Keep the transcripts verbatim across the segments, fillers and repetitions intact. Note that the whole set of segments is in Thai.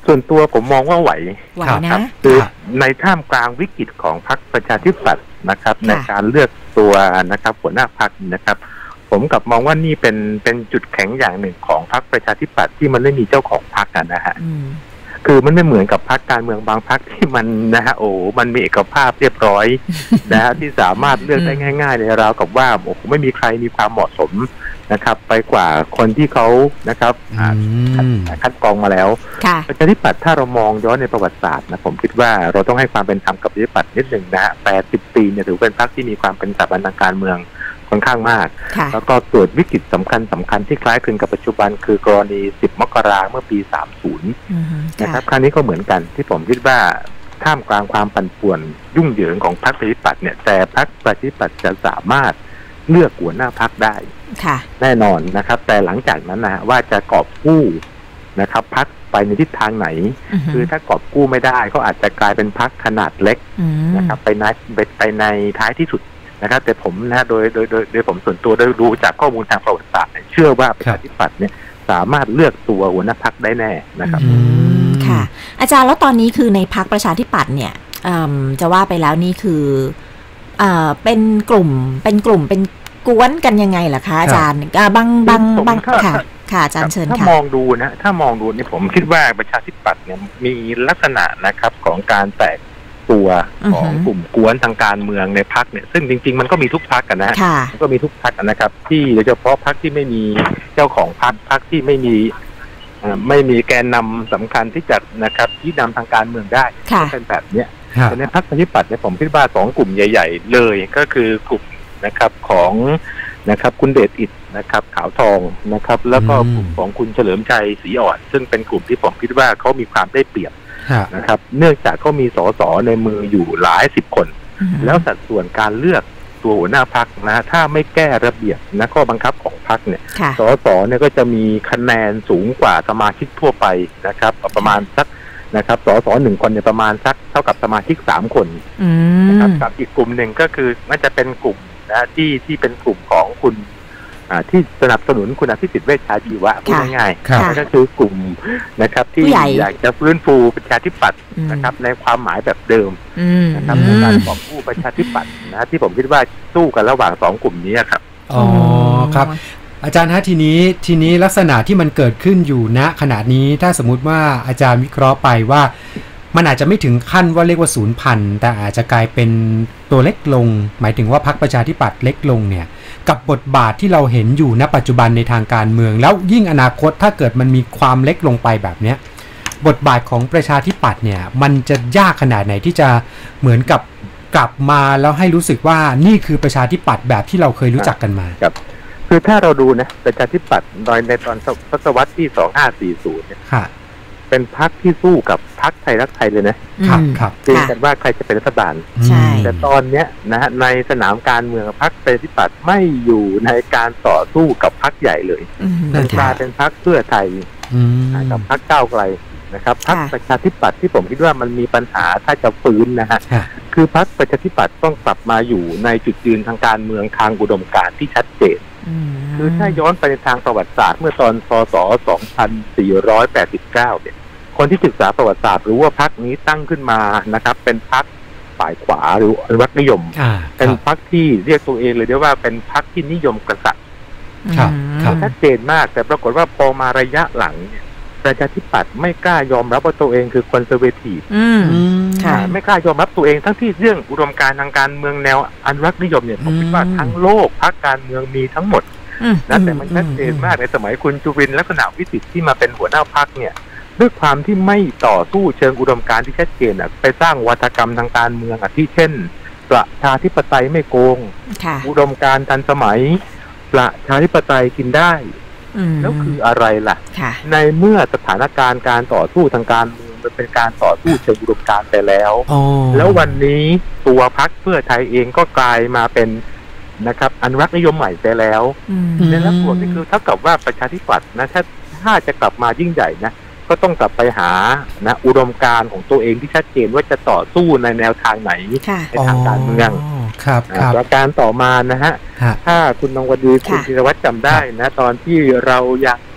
ส่วนตัวผมมองว่าไหวไหวนะคือในท่ามกลางวิกฤตของพรรคประชาธิปัตย์นะครับในการเลือกตัวนะครับหัวหน้าพรรคนะครับผมกลับมองว่านี่เป็นเป็นจุดแข็งอย่างหนึ่งของพรรคประชาธิปัตย์ที่มันไม่มีเจ้าของพรรคกันนะฮะคือมันไม่เหมือนกับพรรคการเมืองบางพรรคที่มันนะฮะโอ้มันมีเอกภาพเรียบร้อยนะฮะที่สามารถเลือกได้ง่ายๆในราวกับว่าโอ้ไม่มีใครมีความเหมาะสมนะครับไปกว่าคนที่เขานะครับคัดกรองมาแล้วประชาธิปัตย์ถ้าเรามองย้อนในประวัติศาสตร์นะผมคิดว่าเราต้องให้ความเป็นธรรมกับประชาธิปัตย์นิดหนึ่งนะฮะแปดสิบปีเนี่ยถือเป็นพรรคที่มีความเป็นสถาบันทางการเมืองค่อนข้างมากแล้วก็เกิดวิกฤตสำคัญสำคัญที่คล้ายคลึงกับปัจจุบันคือกรณีสิบมกราเมื่อปีสามสิบนะครับครั้งนี้ก็เหมือนกันที่ผมคิดว่าท่ามกลางความปั่นป่วนยุ่งเหยิงของพรรคประชาธิปัตย์เนี่ยแต่พรรคประชาธิปัตย์จะสามารถเลือกหัวหน้าพรรคได้แน่นอนนะครับแต่หลังจากนั้นนะว่าจะกอบกู้นะครับพรรคไปในทิศทางไหนคือถ้ากอบกู้ไม่ได้ก็อาจจะกลายเป็นพรรคขนาดเล็กนะครับไปในไปในท้ายที่สุดนะครับแต่ผมนะโดยโดยโดยโดยผมส่วนตัวได้รู้จากข้อมูลทางประวัติศาสตร์เชื่อว่าประชาธิปัตย์เนี่ยสามารถเลือกตัวหัวหน้าพรรคได้แน่นะครับค่ะอาจารย์แล้วตอนนี้คือในพรรคประชาธิปัตย์เนี่ยจะว่าไปแล้วนี่คือเป็นกลุ่มเป็นกลุ่มเป็นกวนกันยังไงล่ะคะอาจารย์บางบางบางค่ะค่ะอาจารย์เชิญค่ะถ้ามองดูนะถ้ามองดูนี่ผมคิดว่าประชาธิปัตย์เนี่ยมีลักษณะนะครับของการแตกตัวของกลุ่มกวนทางการเมืองในพรรคเนี่ยซึ่งจริงๆมันก็มีทุกพรรคกันนะก็มีทุกพรรคนะครับที่โดยเฉพาะพรรคที่ไม่มีเจ้าของพรรคพรรคที่ไม่มีไม่มีแกนนำสำคัญที่จะนะครับที่นำทางการเมืองได้เป็นแบบเนี้ยแต่ในพรรคประชาธิปัตย์เนี่ยผมคิดว่าสองกลุ่มใหญ่ๆเลยก็คือกลุ่มนะครับของนะครับคุณเดชอิฐนะครับขาวทองนะครับแล้วก็กลุ่มของคุณเฉลิมชัยศรีอ่อนซึ่งเป็นกลุ่มที่ผมคิดว่าเขามีความได้เปรียบนะครับเนื่องจากเขามีสสในมืออยู่หลายสิบคนแล้วสัดส่วนการเลือกตัวหัวหน้าพรรคนะถ้าไม่แก้ระเบียบนะข้อบังคับของพรรคเนี่ยสสเนี่ยก็จะมีคะแนนสูงกว่าสมาชิกทั่วไปนะครับประมาณสักนะครับสสหนึ่งคนเนี่ยประมาณสักเท่ากับสมาชิกสามคนนะครับกับอีกกลุ่มหนึ่งก็คือมันจะเป็นกลุ่มนะที่ที่เป็นกลุ่มของคุณที่สนับสนุนคุณอภิสิทธิ์เวชชาชีวะพูดง่ายๆก็คือกลุ่มนะครับที่อยากจะฟื้นฟูประชาธิปัตย์นะครับในความหมายแบบเดิมนะครับในการกอบกู้ประชาธิปัตย์นะที่ผมคิดว่าสู้กันระหว่างสองกลุ่มนี้ครับอ๋อครับอาจารย์ฮะทีนี้ทีนี้ลักษณะที่มันเกิดขึ้นอยู่ณขณะนี้ถ้าสมมุติว่าอาจารย์วิเคราะห์ไปว่ามันอาจจะไม่ถึงขั้นว่าเรียกว่าศูนย์พันแต่อาจจะกลายเป็นตัวเล็กลงหมายถึงว่าพรรคประชาธิปัตย์เล็กลงเนี่ยกับบทบาทที่เราเห็นอยู่ณปัจจุบันในทางการเมืองแล้วยิ่งอนาคตถ้าเกิดมันมีความเล็กลงไปแบบเนี้ยบทบาทของประชาธิปัตย์เนี่ยมันจะยากขนาดไหนที่จะเหมือนกับกลับมาแล้วให้รู้สึกว่านี่คือประชาธิปัตย์แบบที่เราเคยรู้จักกันมาครับคือถ้าเราดูนะประชาธิปัตย์โดยในตอนทศวรรษที่สองพันห้าร้อยสี่สิบเนี่ยเป็นพรรคที่สู้กับพรรคไทยรักไทยเลยนะครับครับจริงกันว่าใครจะเป็นรัฐบาลแต่ตอนเนี้ยนะฮะในสนามการเมืองพรรคประชาธิปัตย์ไม่อยู่ในการต่อสู้กับพรรคใหญ่เลยมันกลายเป็นพรรคเพื่อไทยกับพรรคก้าวไกลนะครับพรรคประชาธิปัตย์ที่ผมคิดว่ามันมีปัญหาถ้าจะฟื้นนะฮะคือพรรคประชาธิปัตย์ต้องกลับมาอยู่ในจุดยืนทางการเมืองทางอุดมการณ์ที่ชัดเจนคือถ้าย้อนไปในทางประวัติศาสตร์เมื่อตอนพ.ศ. สองพันสี่ร้อยแปดสิบเก้าเนี่ยคนที่ศึกษาประวัติศาสตร์รู้ว่าพรรคนี้ตั้งขึ้นมานะครับเป็นพรรคฝ่ายขวาหรืออนุรักษ์นิยมเป็นพรรคที่เรียกตัวเองเลยได้ว่าเป็นพรรคที่นิยมกษัตริย์ชัดเจนมากแต่ปรากฏว่าพอมาระยะหลังเนี่ยประชาธิปัตย์ไม่กล้ายอมรับว่าตัวเองคือคอนเซอร์เวทีฟไม่กล้ายอมรับตัวเองทั้งที่เรื่องอุดมการณ์ทางการเมืองแนวอนุรักษ์นิยมเนี่ยผมคิดว่าทั้งโลกพรรคการเมืองมีทั้งหมดนะแต่มันชัดเจนมากในสมัยคุณจุรินทร์ลักษณะวิสิทธิ์ที่มาเป็นหัวหน้าพรรคเนี่ยด้วยความที่ไม่ต่อสู้เชิงอุดมการณ์ที่ชัดเจนอ่ะไปสร้างวัฒกรรมทางการเมืองอ่ะที่เช่นประชาธิปไตยไม่โกงอุดมการณ์ทันสมัยประชาธิปไตยกินได้แล้วคืออะไรล่ะในเมื่อสถานการณ์การต่อสู้ทางการเมืองมันเป็นการต่อสู้เชิงอุดมการณ์ไปแล้วแล้ววันนี้ตัวพรรคเพื่อไทยเองก็กลายมาเป็นนะครับอนุรักษ์นิยมใหม่ไปแล้วในลักษณะนี้คือเท่ากับว่าประชาธิปัตย์นะถ้าถ้าจะกลับมายิ่งใหญ่นะก็ต้องกลับไปหานะอุดมการณ์ของตัวเองที่ชัดเจนว่าจะต่อสู้ในแนวทางไหนในทางการเมืองครับประการต่อมานะฮะถ้าคุณนงวดีคุณธีรวัฒน์จำได้นะตอนที่เรายัง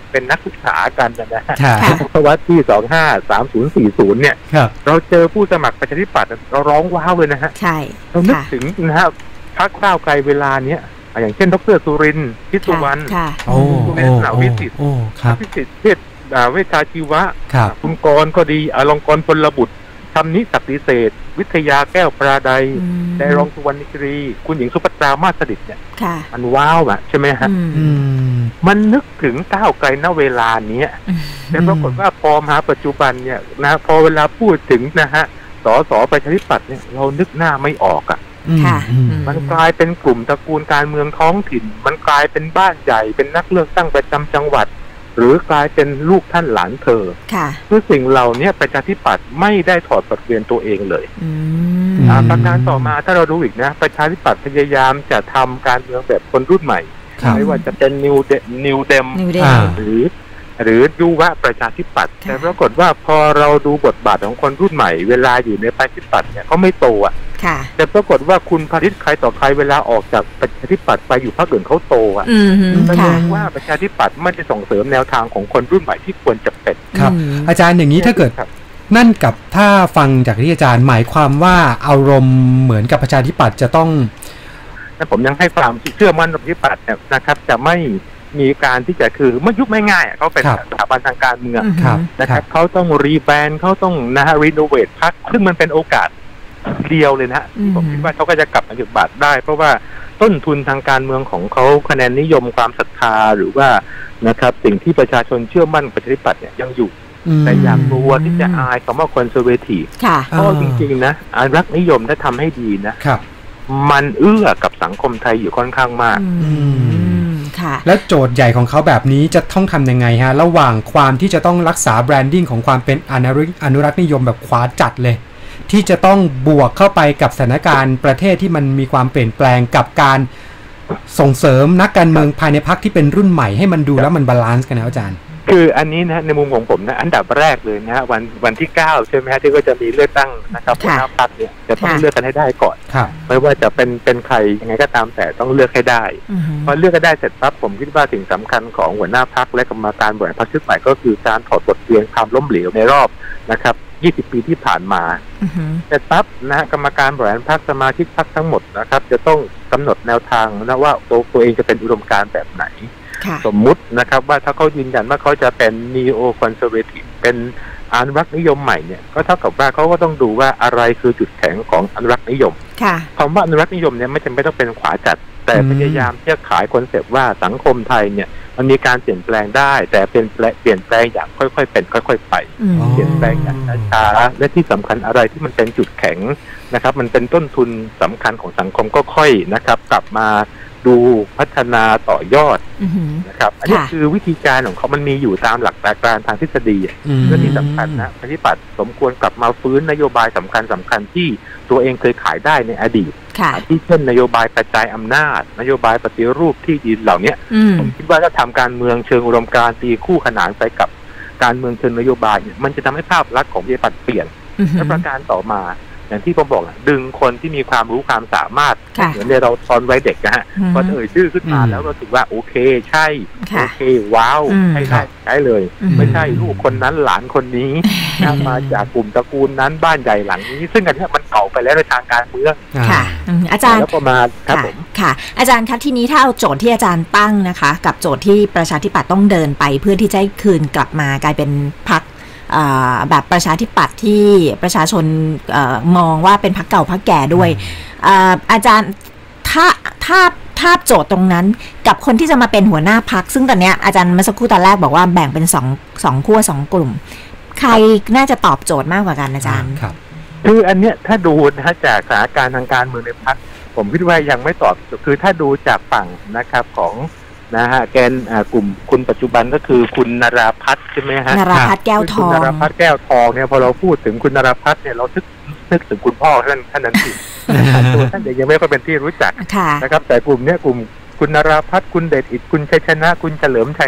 เป็นนักศึกษากันนะฮะทศวรรษที่สองห้าสามศูนย์สี่ศูนย์เนี่ยเราเจอผู้สมัครประชาธิปัตย์เราร้องว้าวเลยนะฮะเรานึกถึงนะฮะพรรคก้าวไกลเวลาเนี้ยอย่างเช่นดร.สุรินทร์พิสุวรรณคุณเนศวิสิทธิ์วิสิทธิ์เทศเวชชาชีวะคุณกรก็ดีอลงกรณ์พลบุตรธรรมนิศักดิเศษวิทยาแก้วปราดัยแต่รองสุวรรณกรีคุณหญิงสุภัตรามาสดิษฐ์เนี่ยมันว้าวอะใช่ไหมฮะมันนึกถึงก้าวไกลณเวลานี้แต่ปรากฏว่าพอมาปัจจุบันเนี่ยนะพอเวลาพูดถึงนะฮะสสประชาธิปัตย์เนี่ยเรานึกหน้าไม่ออกอะมันกลายเป็นกลุ่มตระกูลการเมืองท้องถิ่นมันกลายเป็นบ้านใหญ่เป็นนักเลือกตั้งประจำจังหวัดหรือกลายเป็นลูกท่านหลานเธอคือสิ่งเหล่านี้ประชาธิปัตย์ไม่ได้ถอดบทเรียนตัวเองเลยประการต่อมาถ้าเราดูอีกนะประชาธิปัตย์พยายามจะทำการเมืองแบบคนรุ่นใหม่ไม่ว่าจะเป็นนิวเดนิวเดมหรือหรือดูว่าประชาธิปัตย์แต่ปรากฏว่าพอเราดูบทบาทของคนรุ่นใหม่เวลาอยู่ในประชาธิปัตย์เนี่ยเขาไม่โตอ่ะแต่ปรากฏว่าคุณพาริษใครต่อใครเวลาออกจากประชาธิปัตย์ไปอยู่พรรคอื่นเขาโตอ่ะแสดงว่าประชาธิปัตย์ไม่ได้ส่งเสริมแนวทางของคนรุ่นใหม่ที่ควรจะเป็นครับอาจารย์อย่างนี้ถ้าเกิดนั่นกับถ้าฟังจากที่อาจารย์หมายความว่าอารมณ์เหมือนกับประชาธิปัตย์จะต้องแต่ผมยังให้ความเชื่อมั่นประชาธิปัตย์เนี่ยนะครับจะไม่มีการที่จะคือไม่ยุบไม่ง่ายเขาเป็นสถาบันทางการเมืองนะครับเขาต้องรีแบรนด์เขาต้องนะฮะรีโนเวทพรรคซึ่งมันเป็นโอกาสเดียวเลยนะผมคิดว่าเขาก็จะกลับมาจุดบาทได้เพราะว่าต้นทุนทางการเมืองของเขาคะแนนนิยมความศรัทธาหรือว่านะครับสิ่งที่ประชาชนเชื่อมั่นประชาธิปัตย์เนี่ยยังอยู่แต่อยากรู้ว่าที่จะอายคำว่าคอนเซอร์เวทีฟเพราะจริงๆนะอนุรักษ์นิยมถ้าทำให้ดีนะมันเอื้อกับสังคมไทยอยู่ค่อนข้างมากแล้วโจทย์ใหญ่ของเขาแบบนี้จะต้องทำยังไงฮะระหว่างความที่จะต้องรักษาแบรนดิ้งของความเป็นอนุรักษ์นิยมแบบขวาจัดเลยที่จะต้องบวกเข้าไปกับสถานการณ์ประเทศที่มันมีความเปลี่ยนแปลงกับการส่งเสริมนักการเมืองภายในพรรคที่เป็นรุ่นใหม่ให้มันดูแล้วมันบาลานซ์กันนะอาจารย์คืออันนี้นะในมุมของผมนะอันดับแรกเลยนะวันวันที่เก้าใช่ไหมฮะที่ก็จะมีเลือกตั้งนะครับหัวหน้าพรรคเนี่ยจะต้องเลือกกันให้ได้ก่อนไม่ว่าจะเป็นเป็นใครยังไงก็ตามแต่ต้องเลือกให้ได้พอเลือกกันได้เสร็จปั๊บผมคิดว่าสิ่งสำคัญของหัวหน้าพรรคและกรรมการบริหารพรรคชุดใหม่ก็คือการถอดบทเรียนความล้มเหลวในรอบนะครับยี่สิบปีที่ผ่านมาเสร็จปั๊บนะกรรมการบริหารพรรคสมาชิกพรรคทั้งหมดนะครับจะต้องกำหนดแนวทางนะว่าตัวตัวเองจะเป็นอุดมการณ์แบบไหนสมมุตินะครับว่าถ้าเขายืนยันว่าเขาจะเป็น neo conservative เป็นอนุรักษ์นิยมใหม่เนี่ยก็เท่ากับว่าเขาก็ต้องดูว่าอะไรคือจุดแข็งของอนุรักษ์นิยมคำว่าอนุรักษ์นิยมเนี่ยไม่จำเป็นต้องเป็นขวาจัดแต่พยายามที่จะขายคอนเซปต์ว่าสังคมไทยเนี่ยมันมีการเปลี่ยนแปลงได้แต่เป็นเปลี่ยนแปลงอย่างค่อยๆเป็นค่อยๆไปเปลี่ยนแปลงอย่างช้าๆและที่สำคัญอะไรที่มันเป็นจุดแข็งนะครับมันเป็นต้นทุนสำคัญของสังคมก็ค่อยนะครับกลับมาดูพัฒนาต่อยอดนะครับอันนี้คือวิธีการของเขามันมีอยู่ตามหลักการทางทฤษฎีและที่สำคัญนะประชาธิปัตย์สมควรกลับมาฟื้นนโยบายสำคัญสำคัญที่ตัวเองเคยขายได้ในอดีตที่เช่นนโยบายกระจายอำนาจนโยบายปฏิรูปที่ดินเหล่านี้ผมคิดว่าถ้าทำการเมืองเชิงอุดมการณ์ตีคู่ขนานไปกับการเมืองเชิงนโยบายเนี่ยมันจะทำให้ภาพลักษณ์ของประชาธิปัตย์เปลี่ยนและประการต่อมาอย่างที่ผมบอกนะดึงคนที่มีความรู้ความสามารถเหมือนเราตอนวัยเด็กนะฮะพอเอ่ยชื่อขึ้นมาแล้วเราถือว่าโอเคใช่โอเคว้าวใช่ได้ใช่เลยไม่ใช่ลูกคนนั้นหลานคนนี้มาจากกลุ่มตระกูลนั้นบ้านใหญ่หลังนี้ซึ่งอันนี้มันเก่าไปแล้วในทางการเมืองค่ะอาจารย์แล้วประมาณครับผมค่ะอาจารย์ครับทีนี้ถ้าเอาโจทย์ที่อาจารย์ตั้งนะคะกับโจทย์ที่ประชาธิปัตย์ต้องเดินไปเพื่อที่จะคืนกลับมากลายเป็นพรรคแบบประชาธิปัตย์ที่ประชาชนมองว่าเป็นพรรคเก่าพรรคแก่ด้วยอาจารย์ถ้าถ้าถ้าโจทย์ตรงนั้นกับคนที่จะมาเป็นหัวหน้าพรรคซึ่งตอนนี้อาจารย์เมื่อสักครู่ตอนแรกบอกว่าแบ่งเป็นสองสองขั้วสองกลุ่มใครน่าจะตอบโจทย์มากกว่ากันอาจารย์ครับคืออันเนี้ยถ้าดูนะจากสถานการณ์ทางการเมืองในพรรคผมคิดว่ายังไม่ตอบคือถ้าดูจากฝั่งนะครับของนะฮะแกนกลุ่มคุณปัจจุบันก็คือคุณนราพัฒน์ใช่ไหมฮะนราพัฒน์แก้วทองคุณนราพัฒน์แก้วทองเนี่ยพอเราพูดถึงคุณนราพัฒน์เนี่ยเรานึกนึกถึงคุณพ่อท่านท่านนั้นสิตัวท่านเด็กยังไม่ค่อยเป็นที่รู้จักนะครับแต่กลุ่มเนี้ยกลุ่มคุณนราพัฒน์คุณเดชอิทธิ์คุณชัยชนะคุณเฉลิมชัยเนี่ย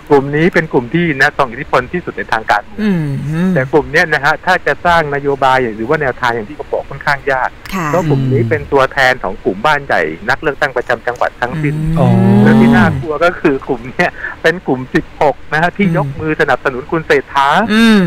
กลุ่มนี้เป็นกลุ่มที่นะต้องอิทธิพลที่สุดในทางการเมืองแต่กลุ่มนี้นะฮะถ้าจะสร้างนโยบายหรือว่าแนวทางอย่างที่เขาบอกค่อนข้างยากเพราะกลุ่มนี้เป็นตัวแทนของกลุ่มบ้านใหญ่นักเลือกตั้งประจำจังหวัดทั้งสิ้นและที่น่ากลัวก็คือกลุ่มนี้เป็นกลุ่มสิบหกนะฮะที่ยกมือสนับสนุนคุณเศรษฐา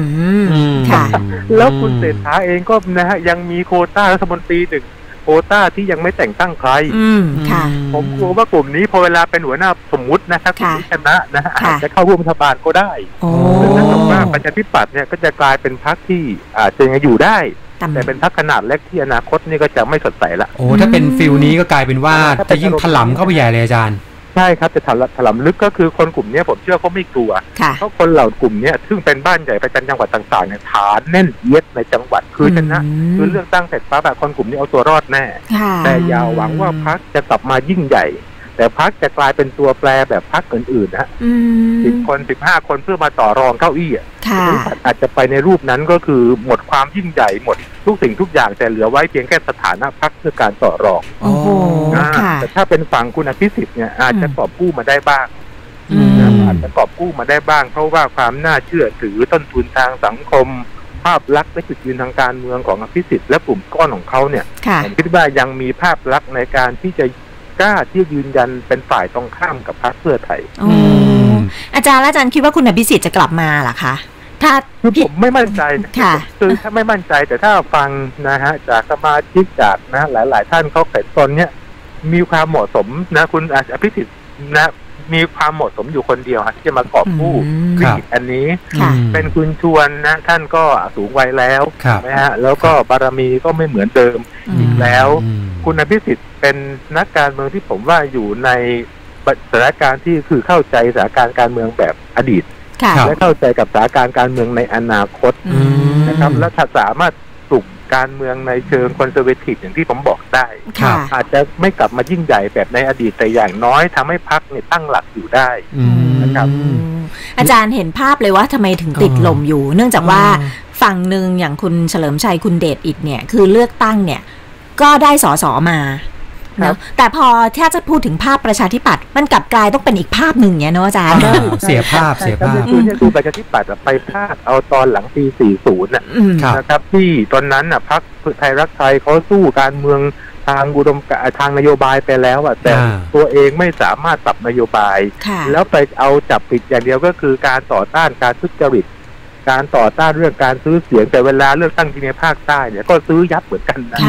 แล้วคุณเศรษฐาเองก็นะฮะยังมีโควต้ารัฐมนตรีหนึ่งโควต้าที่ยังไม่แต่งตั้งใครผมกลัวว่ากลุ่มนี้พอเวลาเป็นหัวหน้าสมมุตินะถ้าคุณชนะนะฮะอาจจะเข้าร่วมรัฐบาลก็ได้แต่ถ้าเกิดว่าประชาธิปัตย์เนี่ยก็จะกลายเป็นพรรคที่อาจจะยังอยู่ได้แต่เป็นพรรคขนาดเล็กที่อนาคตนี่ก็จะไม่สดใสละโอ้ถ้าเป็นฟิลนี้ก็กลายเป็นว่าจะยิ่งถล่มเข้าไปใหญ่เลยอาจารย์ใช่ครับจะถล่มถล่มลึกก็คือคนกลุ่มนี้ผมเชื่อเขาไม่กลัวเพราะคนเหล่ากลุ่มนี้ซึ่งเป็นบ้านใหญ่ประจำจังหวัดต่างๆเนี่ยฐานแน่นเอียดในจังหวัดคือชนะคือเลือกตั้งเสร็จปั๊บคนกลุ่มนี้เอาตัวรอดแน่แต่อย่าหวังว่าพรรคจะกลับมายิ่งใหญ่แต่พรรคจะกลายเป็นตัวแปรแบบพรรคอื่นๆนะสิบคนสิบห้าคนเพื่อมาต่อรองเก้าอี้อ่ะอาจจะไปในรูปนั้นก็คือหมดความยิ่งใหญ่หมดทุกสิ่งทุกอย่างแต่เหลือไว้เพียงแค่สถานะพรรคเพื่อการต่อรองแต่ถ้าเป็นฝั่งคุณอภิสิทธิ์เนี่ยอาจจะกอบกู้มาได้บ้างอาจจะกอบกู้มาได้บ้างเพราะว่าความน่าเชื่อถือต้นทุนทางสังคมภาพลักษณ์และจุดยืนทางการเมืองของอภิสิทธิ์และกลุ่มก้อนของเขาเนี่ยผมคิดว่ายังมีภาพลักษณ์ในการที่จะกล้าที่ยืนยันเป็นฝ่ายตรงข้ามกับพรรคเพื่อไทยอาจารย์อาจารย์คิดว่าคุณอภิสิทธิ์จะกลับมาหรอคะถ้าคือผมไม่มั่นใจคือถ้าไม่มั่นใจแต่ถ้าฟังนะฮะจากสมาชิกจากนะหลายๆท่านเขาเกิดตนเนี้ยมีความเหมาะสมนะคุณอภิสิทธิ์นะมีความเหมาะสมอยู่คนเดียวที่จะมากอบกู้วิกฤตอันนี้เป็นคุณชวนนะท่านก็สูงวัยแล้วนะฮะแล้วก็บารมีก็ไม่เหมือนเดิมอีกแล้วคุณอภิสิทธิ์เป็นนักการเมืองที่ผมว่าอยู่ในสถานการณ์ที่คือเข้าใจสถานการณ์การเมืองแบบอดีตและเข้าใจกับสถานการณ์การเมืองในอนาคตนะครับและถ้าสามารถปลุกการเมืองในเชิงคอนเซอร์เวทีฟอย่างที่ผมบอกได้อาจจะไม่กลับมายิ่งใหญ่แบบในอดีตแต่อย่างน้อยทำให้พรรคเนี่ยตั้งหลักอยู่ได้นะครับอาจารย์เห็นภาพเลยว่าทำไมถึงติดลมอยู่เนื่องจากว่าฝั่งหนึ่งอย่างคุณเฉลิมชัยคุณเดชอิฐเนี่ยคือเลือกตั้งเนี่ยก็ได้สสมาเนาะแต่พอถ้าจะพูดถึงภาพประชาธิปัตย์มันกลับกลายต้องเป็นอีกภาพหนึ่งเนี่ยเนาะอาจารย์เสียภาพเสียภาพคือเนี่ยดูประชาธิปัตย์ไปพลาดเอาตอนหลังปีสี่สิบน่ะนะครับที่ตอนนั้นน่ะพรรคไทยรักไทยเขาสู้การเมืองทางอุดมการทางนโยบายไปแล้วอ่ะแต่ตัวเองไม่สามารถปรับนโยบายแล้วไปเอาจับผิดอย่างเดียวก็คือการต่อต้านการทุจริตการต่อต้านเรื่องการซื้อเสียงแต่เวลาเลือกตั้งที่ในภาคใต้เนี่ยก็ซื้อยับเหมือนกันนะ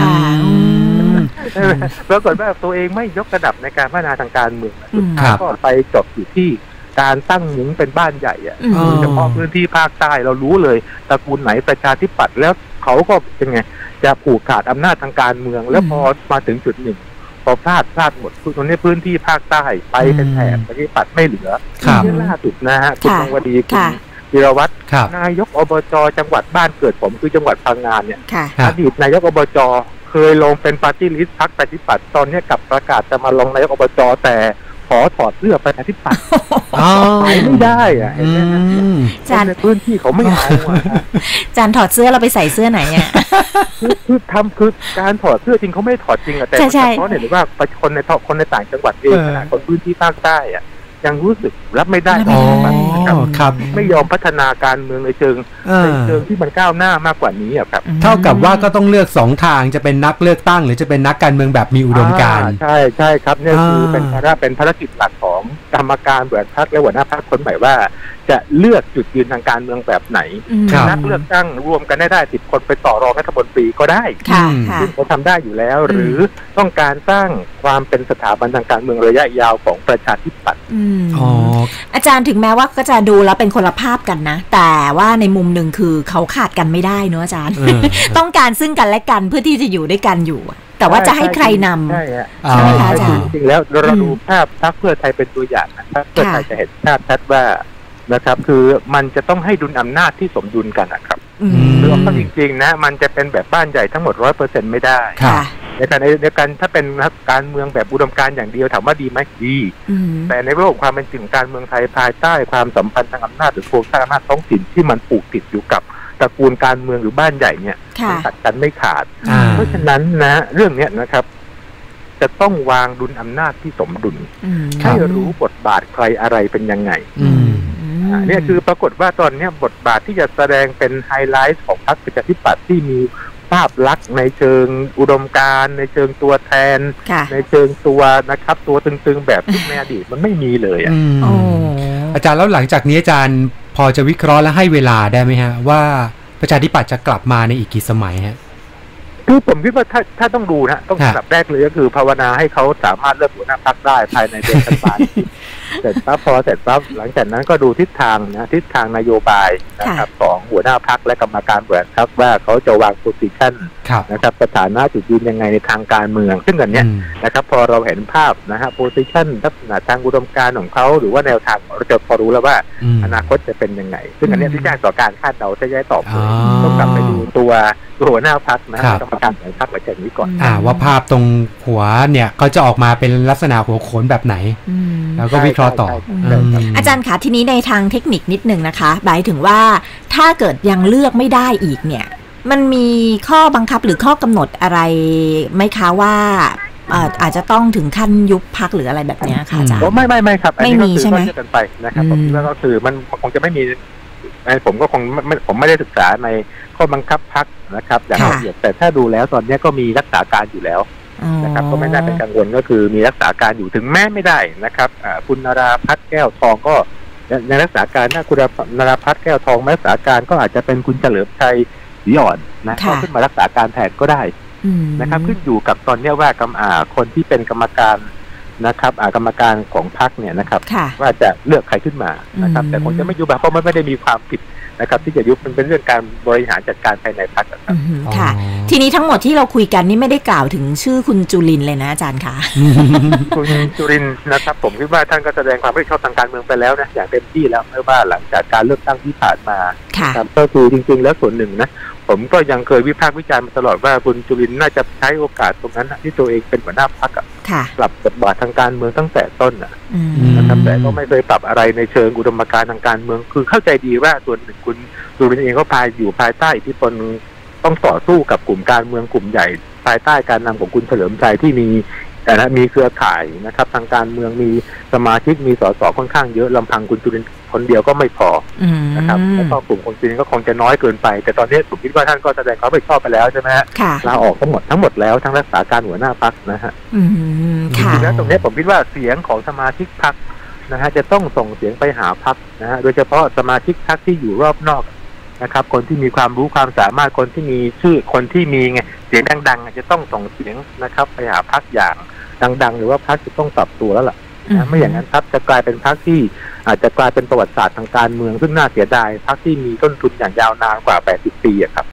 ปรากฏว่าตัวเองไม่ยกระดับในการพัฒนาทางการเมืองสุดท้ายก็ไปจบอยู่ที่การตั้งมุ้งเป็นบ้านใหญ่อะเฉพาะพื้นที่ภาคใต้เรารู้เลยตระกูลไหนประชาธิปัตย์แล้วเขาก็เป็นไงจะผูกขาดอำนาจทางการเมืองแล้วพอมาถึงจุดหนึ่งพอพลาดพลาดหมดตรงนี้พื้นที่ภาคใต้ไปเป็นแถบประชาธิปัตย์ไม่เหลือที่ล่าสุดนะฮะคุณวดีคุณจิรวัตรนายกอบจจังหวัดบ้านเกิดผมคือจังหวัดพังงานเนี่ยอดีตนายกอบจเคยลงเป็นปาร์ตี้ลิสต์พรรคประชาธิปัตย์ตอนนี้กับประกาศจะมาลงนายกอบจแต่ขอถอดเสื้อประชาธิปัตย์ไปไม่ได้อ่ะเห็นไหมจานในพื้นที่เขาไม่เอาอ่ะจานถอดเสื้อเราไปใส่เสื้อไหนอ่ะคือคือทำคือการถอดเสื้อจริงเขาไม่ถอดจริงอ่ะแต่เพราะเห็นว่าคนในคนในต่างจังหวัดเองขนาดคนพื้นที่ภาคใต้อ่ะยังรู้สึกรับไม่ได้ครับไม่ยอมพัฒนาการเมืองในเชิงในเชิงที่มันก้าวหน้ามากกว่านี้อ่ะครับเท่ากับว่าก็ต้องเลือกสองทางจะเป็นนักเลือกตั้งหรือจะเป็นนักการเมืองแบบมีอุดมการณ์ใช่ใช่ครับนี่คือเป็นภาระเป็นภารกิจหลักของกรรมการบริหารพรรคและหัวหน้าพรรคคนใหม่ว่าจะเลือกจุดยืนทางการเมืองแบบไหนนักเลือกตั้งรวมกันได้ได้สิบคนไปต่อรองรัฐมนตรีก็ได้ซึ่งเขาทำได้อยู่แล้วหรือต้องการสร้างความเป็นสถาบันทางการเมืองระยะยาวของประชาธิปัตย์อาจารย์ถึงแม้ว่าก็จะดูแล้วเป็นคนละภาพกันนะแต่ว่าในมุมหนึ่งคือเขาขาดกันไม่ได้เนอะอาจารย์ต้องการซึ่งกันและกันเพื่อที่จะอยู่ด้วยกันอยู่แต่ว่าจะให้ใครนำใช่ใช่ไหมคะอาจารย์จริงๆแล้วเราดูภาพพรรคเพื่อไทยเป็นตัวอย่างนะพรรคเพื่อไทยจะเห็นภาพชัดว่านะครับคือมันจะต้องให้ดุลอำนาจที่สมดุลกันนะครับหรือว่าจริงๆนะมันจะเป็นแบบบ้านใหญ่ทั้งหมดร้อยเปอร์เซ็นต์ไม่ได้ในการในการถ้าเป็นการเมืองแบบอุดมการณ์อย่างเดียวถามว่าดีไหมดีแต่ในโลกความเป็นจริงการเมืองไทยภายใต้ความสัมพันธ์ทางอำนาจหรือโครงสร้างอำนาจท้องถิ่นที่มันผูกติดอยู่กับตระกูลการเมืองหรือบ้านใหญ่เนี่ยมันตัดกันไม่ขาดเพราะฉะนั้นนะเรื่องนี้นะครับจะต้องวางดุลอำนาจที่สมดุลให้รู้บทบาทใครอะไรเป็นยังไงเนี่ยคือปรากฏว่าตอนนี้บทบาทที่จะแสดงเป็นไฮไลท์ของพรรคประชาธิปัตย์ที่มีภาพลักษณ์ในเชิงอุดมการณ์ในเชิงตัวแทนในเชิงตัวนะครับตัวตึงๆแบบที่ในอดีตมันไม่มีเลยอ่ะอาจารย์แล้วหลังจากนี้อาจารย์พอจะวิเคราะห์และให้เวลาได้ไหมฮะว่าประชาธิปัตย์จะกลับมาในอีกกี่สมัยฮะคือผมคิดว่าถ้าถ้าต้องดูนะต้องอันดับแรกเลยก็คือภาวนาให้เขาสามารถเลือกหัวหน้าพรรคได้ภายในเดือนธันวาคมเสร็จปั๊บพอเสร็จปั๊บหลังจากนั้นก็ดูทิศทางนะทิศทางนโยบายนะครับของหัวหน้าพรรคและกรรมการบริหารพรรคว่าเขาจะวางโพสิชันนะครับสถานะจุดยืนยังไงในทางการเมืองซึ่งอันเนี้ยนะครับพอเราเห็นภาพนะฮะโพสิชันลักษณะทางอุดมการณ์ของเขาหรือว่าแนวทางเราจะพอรู้แล้วว่าอนาคตจะเป็นยังไงซึ่งอันนี้ที่ยากต่อการคาดเดาจะย้ายตอบเลยต้องกลับไปดูตัวหัวหน้าพรรคนะกรรมการบริหารพรรคหลังจากนี้ก่อนอ่าว่าภาพตรงหัวเนี่ยเขาจะออกมาเป็นลักษณะหัวโขนแบบไหนแล้วก็วิเคราะห์ต่ออาจารย์คะทีนี้ในทางเทคนิคนิดนึงนะคะหมายถึงว่าถ้าเกิดยังเลือกไม่ได้อีกเนี่ยมันมีข้อบังคับหรือข้อกำหนดอะไรไหมคะว่าอาจจะต้องถึงขั้นยุบพรรคหรืออะไรแบบนี้ค่ะอาจารย์ไม่ไม่ไม่ครับไม่มีใช่ไหมก็กันไปนะครับผมคิดว่าก็คือมันคงจะไม่มีผมก็คงผมไม่ได้ศึกษาในข้อบังคับพรรคนะครับอย่างละเอียดแต่ถ้าดูแล้วตอนนี้ก็มีรักษาการอยู่แล้วนะครับก็ไม่น่าเป็นกังวลก็คือมีรักษาการอยู่ถึงแม้ไม่ได้นะครับคุณนราพัฒน์แก้วทองก็ในรักษาการถ้าคุณนราพัฒน์แก้วทองรักษาการก็อาจจะเป็นคุณเฉลิมชัยศรีอ่อนนะก็ขึ้นมารักษาการแทนก็ได้นะครับขึ้นอยู่กับตอนนี้ว่ากรรมคนที่เป็นกรรมการนะครับกรรมการของพรรคเนี่ยนะครับว่าจะเลือกใครขึ้นมานะครับแต่คงจะไม่ยุบเพราะมันไม่ได้มีความผิดนะครับที่จะยุบมันเป็นเรื่องการบริหารจัดการภายในพรรคครับค่ะทีนี้ทั้งหมดที่เราคุยกันนี่ไม่ได้กล่าวถึงชื่อคุณจุลินเลยนะอาจารย์คะคุณจุลินนะครับผมคิดว่าท่านก็แสดงความรับผิดชอบทางการเมืองไปแล้วนะอย่างเต็มที่แล้วไม่ว่าหลังจากการเลือกตั้งที่ผ่านมาครับก็คือจริงๆแล้วส่วนหนึ่งนะผมก็ยังเคยวิพากษ์วิจารณ์มาตลอดว่าคุณจุลินน่าจะใช้โอกาสตรงนั้นที่ตัวเองเป็นหัวหน้าพรรคปรับบทบาททางการเมืองตั้งแต่ต้นนะครับแต่ก็ไม่เคยปรับอะไรในเชิงอุดมการณ์ทางการเมืองคือเข้าใจดีว่าส่วนหนึ่งคุณจุลินเองก็ภายอยู่ภายใต้อิทธิพลต้องต่อสู้กับกลุ่มการเมืองกลุ่มใหญ่ภายใต้การนำของคุณเฉลิมชัยที่มีนะมีเครือข่ายนะครับทางการเมืองมีสมาชิกมีสสค่อนข้างเยอะลำพังคุณจุลินคนเดียวก็ไม่พอนะครับแล้วก็กลุ่มคนจีนก็คงจะน้อยเกินไปแต่ตอนนี้ผมคิดว่าท่านก็แสดงความรับผิดชอบไปแล้วใช่ไหมฮะลาออกทั้งหมดทั้งหมดแล้วทั้งรักษาการหัวหน้าพรรคนะฮะจริงๆแล้วตรงนี้ผมคิดว่าเสียงของสมาชิกพรรคนะฮะจะต้องส่งเสียงไปหาพรรคนะฮะโดยเฉพาะสมาชิกพรรคที่อยู่รอบนอกนะครับคนที่มีความรู้ความสามารถคนที่มีชื่อคนที่มีไงเสียงดังๆจะต้องส่งเสียงนะครับไปหาพรรคอย่างดังๆหรือว่าพรรคจะต้องปรับตัวแล้วล่ะนะไม่อย่างนั้นพรรคจะกลายเป็นพรรคที่อาจจะกลายเป็นประวัติศาสตร์ทางการเมืองซึ่งน่าเสียดายพรรคที่มีต้นทุนอย่างยาวนานกว่าแปดสิบปีอะครับ